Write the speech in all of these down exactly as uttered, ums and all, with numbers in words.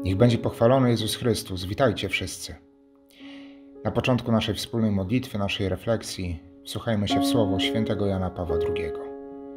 Niech będzie pochwalony Jezus Chrystus. Witajcie wszyscy. Na początku naszej wspólnej modlitwy, naszej refleksji, wsłuchajmy się w słowo świętego Jana Pawła drugiego.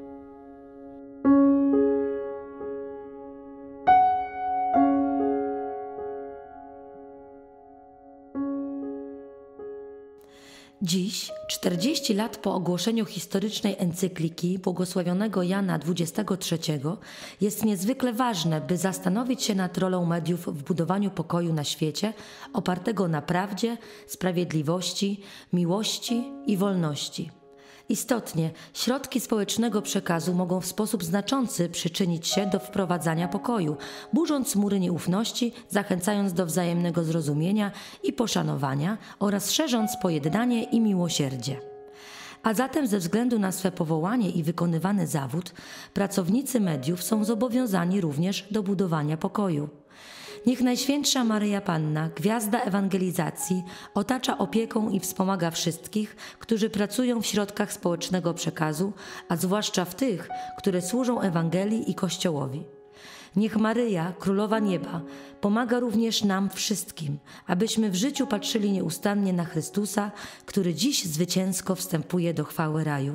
Dziś, czterdzieści lat po ogłoszeniu historycznej encykliki błogosławionego Jana dwudziestego trzeciego, jest niezwykle ważne, by zastanowić się nad rolą mediów w budowaniu pokoju na świecie opartego na prawdzie, sprawiedliwości, miłości i wolności. Istotnie, środki społecznego przekazu mogą w sposób znaczący przyczynić się do wprowadzania pokoju, burząc mury nieufności, zachęcając do wzajemnego zrozumienia i poszanowania oraz szerząc pojednanie i miłosierdzie. A zatem ze względu na swe powołanie i wykonywany zawód, pracownicy mediów są zobowiązani również do budowania pokoju. Niech Najświętsza Maryja Panna, gwiazda ewangelizacji, otacza opieką i wspomaga wszystkich, którzy pracują w środkach społecznego przekazu, a zwłaszcza w tych, które służą Ewangelii i Kościołowi. Niech Maryja, Królowa Nieba, pomaga również nam wszystkim, abyśmy w życiu patrzyli nieustannie na Chrystusa, który dziś zwycięsko wstępuje do chwały raju.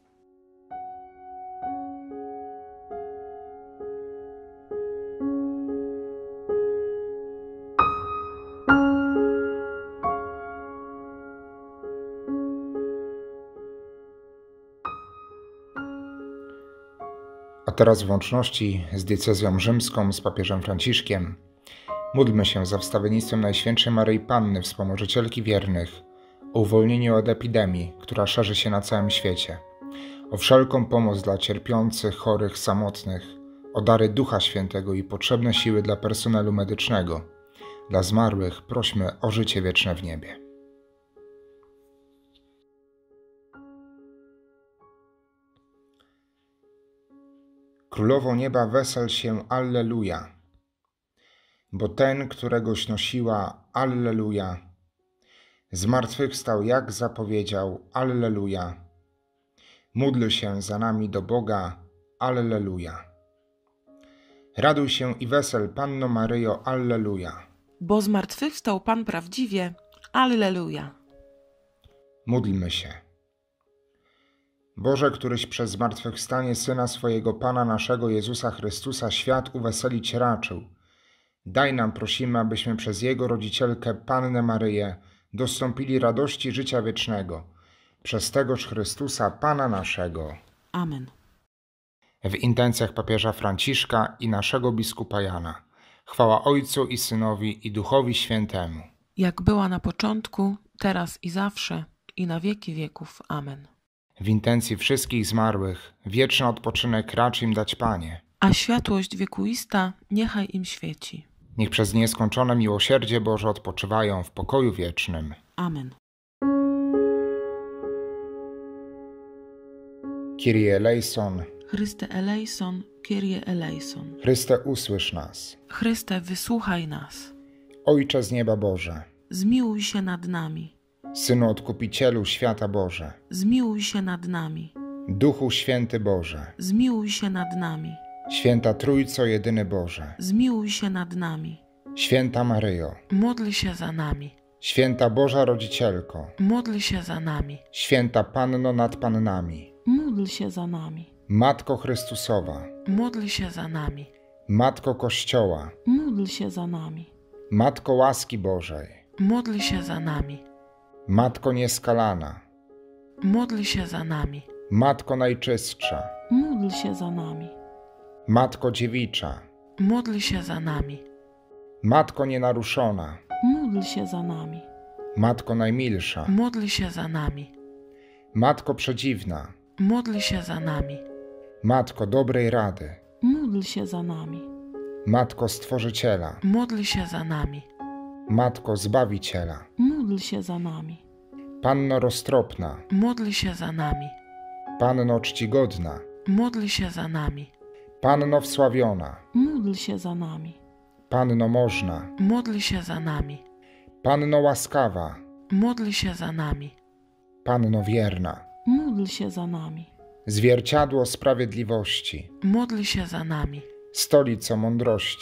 A teraz w łączności z diecezją rzymską, z papieżem Franciszkiem, módlmy się za wstawiennictwem Najświętszej Maryi Panny, wspomożycielki wiernych, o uwolnieniu od epidemii, która szerzy się na całym świecie, o wszelką pomoc dla cierpiących, chorych, samotnych, o dary Ducha Świętego i potrzebne siły dla personelu medycznego. Dla zmarłych prośmy o życie wieczne w niebie. Królowo nieba, wesel się, Alleluja, bo ten, któregoś nosiła, Alleluja, zmartwychwstał, jak zapowiedział, Alleluja, módl się za nami do Boga, Alleluja. Raduj się i wesel, Panno Maryjo, Alleluja, bo zmartwychwstał Pan prawdziwie, Alleluja. Módlmy się. Boże, któryś przez zmartwychwstanie Syna swojego Pana naszego Jezusa Chrystusa świat uweselić raczył, daj nam, prosimy, abyśmy przez Jego rodzicielkę Pannę Maryję dostąpili radości życia wiecznego. Przez tegoż Chrystusa Pana naszego. Amen. W intencjach papieża Franciszka i naszego biskupa Jana. Chwała Ojcu i Synowi i Duchowi Świętemu. Jak była na początku, teraz i zawsze, i na wieki wieków. Amen. W intencji wszystkich zmarłych wieczny odpoczynek racz im dać, Panie. A światłość wiekuista niechaj im świeci. Niech przez nieskończone miłosierdzie Boże odpoczywają w pokoju wiecznym. Amen. Kyrie eleison. Chryste eleison, Kyrie eleison. Chryste, usłysz nas. Chryste, wysłuchaj nas. Ojcze z nieba Boże. Zmiłuj się nad nami. Synu Odkupicielu świata Boże. Zmiłuj się nad nami. Duchu Święty Boże. Zmiłuj się nad nami. Święta Trójco jedyny Boże. Zmiłuj się nad nami. Święta Maryjo. Módl się za nami. Święta Boża Rodzicielko. Módl się za nami. Święta Panno nad Pannami. Módl się za nami. Matko Chrystusowa. Módl się za nami. Matko Kościoła. Módl się za nami. Matko łaski Bożej. Módl się za nami. Matko nieskalana. Módl się za nami. Matko najczystsza. Módl się za nami. Matko dziewicza. Módl się za nami. Matko nienaruszona. Módl się za nami. Matko najmilsza. Módl się za nami. Matko przedziwna. Módl się za nami. Matko dobrej rady. Módl się za nami. Matko Stworzyciela. Módl się za nami. Matko Zbawiciela. Módl się za nami. Panno roztropna. Módl się za nami. Panno czcigodna. Módl się za nami. Panno wsławiona. Módl się za nami. Panno można. Módl się za nami. Panno łaskawa. Módl się za nami. Panno wierna. Módl się za nami. Zwierciadło sprawiedliwości. Módl się za nami. Stolico mądrości.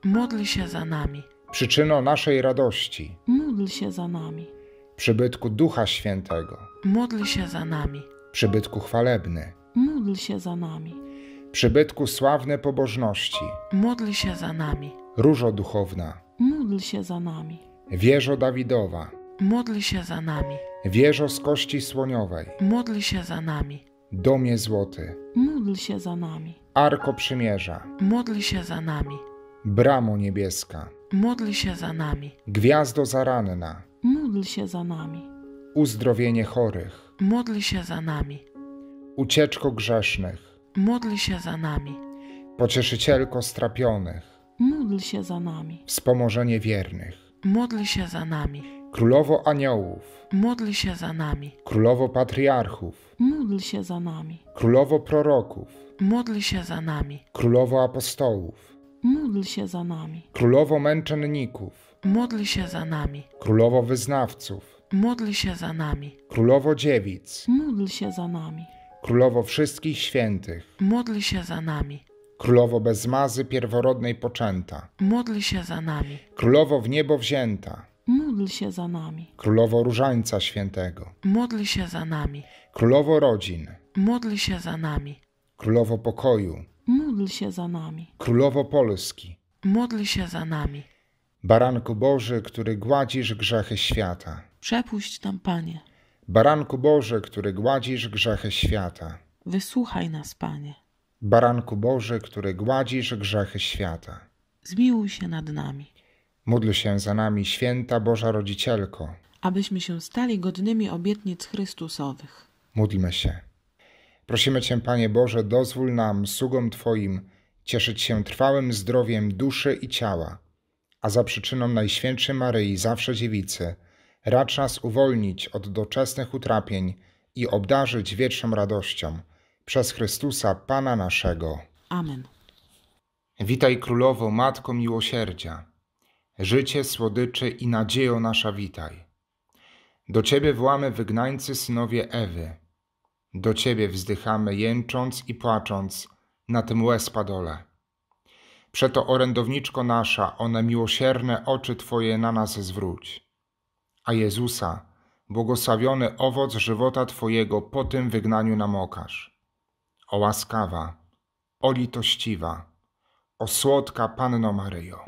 Módl się za nami. Przyczyno naszej radości, Módl się za nami. przybytku Ducha Świętego, Módl się za nami. przybytku chwalebny, Módl się za nami. przybytku sławne pobożności, Módl się za nami. różo duchowna, Módl się za nami. wieżo Dawidowa, Módl się za nami. wieżo z kości słoniowej, Módl się za nami. domie złoty, Módl się za nami. arko przymierza, Módl się za nami. bramo niebieska, Módl się za nami. gwiazdo zaranna, Módl się za nami. uzdrowienie chorych, Módl się za nami. ucieczko grzesznych, Módl się za nami. pocieszycielko strapionych, Módl się za nami. wspomożenie wiernych, Módl się za nami. królowo aniołów, Módl się za nami. królowo patriarchów, Módl się za nami. królowo proroków, Módl się za nami. królowo apostołów, Módl się za nami. królowo męczenników, Módl się za nami. królowo wyznawców, Módl się za nami. królowo dziewic, Módl się za nami. królowo wszystkich świętych, Módl się za nami. królowo bez mazy pierworodnej poczęta, Módl się za nami. królowo w niebo wzięta, Módl się za nami. królowo różańca świętego, Módl się za nami. królowo rodzin, Módl się za nami. królowo pokoju, Módl się za nami. królowo Polski, Módl się za nami. baranku Boży, który gładzisz grzechy świata, Przepuść nam, Panie. baranku Boży, który gładzisz grzechy świata, Wysłuchaj nas, Panie. baranku Boży, który gładzisz grzechy świata. Zmiłuj się nad nami, Módl się za nami, święta Boża Rodzicielko. abyśmy się stali godnymi obietnic Chrystusowych. Módlmy się. Prosimy Cię, Panie Boże, dozwól nam, sługom Twoim, cieszyć się trwałym zdrowiem duszy i ciała, a za przyczyną Najświętszej Maryi, zawsze Dziewicy, racz nas uwolnić od doczesnych utrapień i obdarzyć wieczną radością. Przez Chrystusa, Pana naszego. Amen. Witaj Królowo, Matko Miłosierdzia, życie, słodyczy i nadziejo nasza witaj. Do Ciebie wołamy wygnańcy synowie Ewy, do Ciebie wzdychamy jęcząc i płacząc na tym łez padole. Przeto orędowniczko nasza, one miłosierne oczy Twoje na nas zwróć. A Jezusa, błogosławiony owoc żywota Twojego po tym wygnaniu nam okaż. O łaskawa, o litościwa, o słodka Panno Maryjo.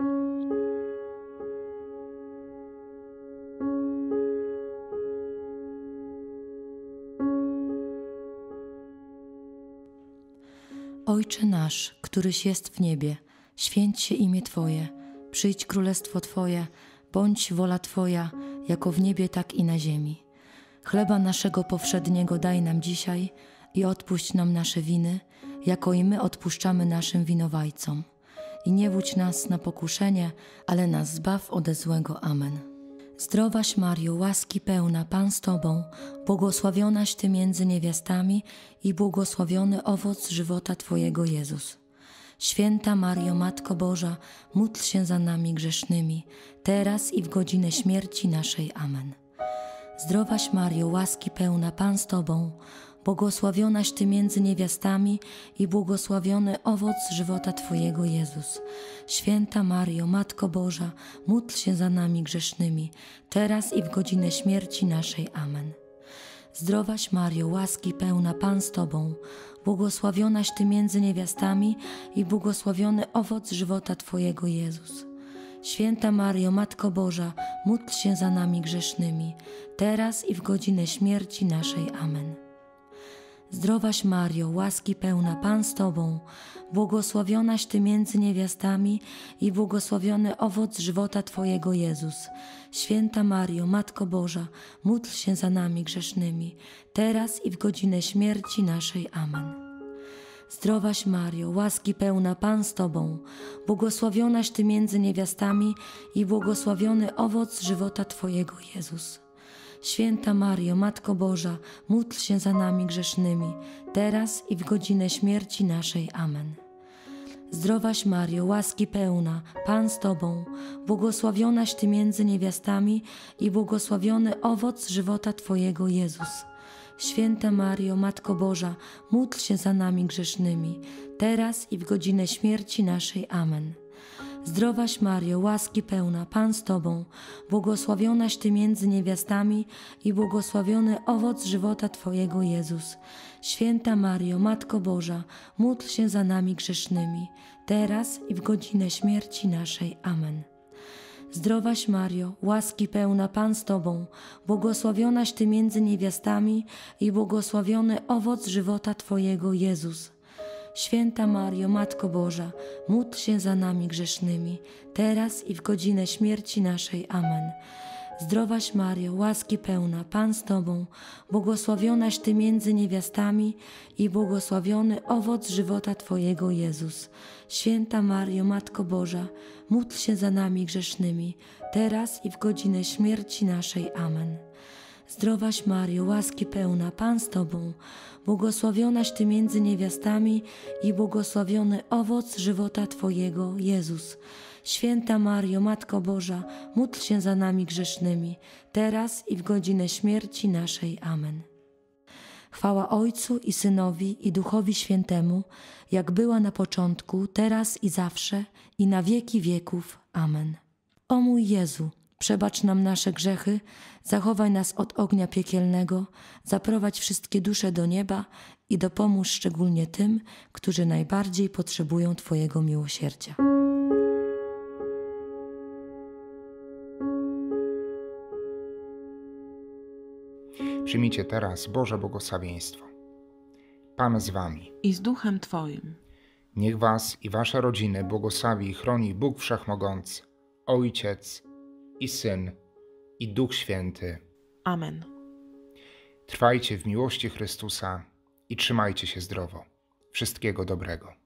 Ojcze nasz, któryś jest w niebie, święć się imię Twoje, przyjdź królestwo Twoje, bądź wola Twoja, jako w niebie, tak i na ziemi. Chleba naszego powszedniego daj nam dzisiaj i odpuść nam nasze winy, jako i my odpuszczamy naszym winowajcom. I nie wódź nas na pokuszenie, ale nas zbaw ode złego. Amen. Zdrowaś Mario, łaski pełna, Pan z Tobą, błogosławionaś Ty między niewiastami i błogosławiony owoc żywota Twojego, Jezus. Święta Mario, Matko Boża, módl się za nami grzesznymi, teraz i w godzinę śmierci naszej. Amen. Zdrowaś Mario, łaski pełna, Pan z Tobą, błogosławionaś Ty między niewiastami i błogosławiony owoc żywota Twojego, Jezus. Święta Mario, Matko Boża, módl się za nami grzesznymi, teraz i w godzinę śmierci naszej. Amen. Zdrowaś Mario, łaski pełna, Pan z Tobą, błogosławionaś Ty między niewiastami i błogosławiony owoc żywota Twojego, Jezus. Święta Mario, Matko Boża, módl się za nami grzesznymi, teraz i w godzinę śmierci naszej. Amen. Zdrowaś Mario, łaski pełna, Pan z Tobą, błogosławionaś Ty między niewiastami i błogosławiony owoc żywota Twojego, Jezus. Święta Mario, Matko Boża, módl się za nami grzesznymi, teraz i w godzinę śmierci naszej. Amen. Zdrowaś Mario, łaski pełna, Pan z Tobą, błogosławionaś Ty między niewiastami i błogosławiony owoc żywota Twojego, Jezus. Święta Mario, Matko Boża, módl się za nami grzesznymi, teraz i w godzinę śmierci naszej. Amen. Zdrowaś Mario, łaski pełna, Pan z Tobą, błogosławionaś Ty między niewiastami i błogosławiony owoc żywota Twojego, Jezus. Święta Mario, Matko Boża, módl się za nami grzesznymi, teraz i w godzinę śmierci naszej. Amen. Zdrowaś Mario, łaski pełna, Pan z Tobą, błogosławionaś Ty między niewiastami i błogosławiony owoc żywota Twojego Jezus. Święta Mario, Matko Boża, módl się za nami grzesznymi, teraz i w godzinę śmierci naszej. Amen. Zdrowaś Mario, łaski pełna, Pan z Tobą, błogosławionaś Ty między niewiastami i błogosławiony owoc żywota Twojego Jezus. Święta Mario, Matko Boża, módl się za nami grzesznymi, teraz i w godzinę śmierci naszej. Amen. Zdrowaś Mario, łaski pełna, Pan z Tobą, błogosławionaś Ty między niewiastami i błogosławiony owoc żywota Twojego Jezus. Święta Mario, Matko Boża, módl się za nami grzesznymi, teraz i w godzinę śmierci naszej. Amen. Zdrowaś Mario, łaski pełna, Pan z Tobą, błogosławionaś Ty między niewiastami i błogosławiony owoc żywota Twojego, Jezus. Święta Mario, Matko Boża, módl się za nami grzesznymi, teraz i w godzinę śmierci naszej. Amen. Chwała Ojcu i Synowi i Duchowi Świętemu, jak była na początku, teraz i zawsze, i na wieki wieków. Amen. O mój Jezu, przebacz nam nasze grzechy, zachowaj nas od ognia piekielnego, zaprowadź wszystkie dusze do nieba i dopomóż szczególnie tym, którzy najbardziej potrzebują Twojego miłosierdzia. Przyjmijcie teraz Boże błogosławieństwo. Pan z Wami. I z duchem Twoim. Niech Was i Wasze rodziny błogosławi i chroni Bóg Wszechmogący, Ojciec i Syn, i Duch Święty. Amen. Trwajcie w miłości Chrystusa i trzymajcie się zdrowo. Wszystkiego dobrego.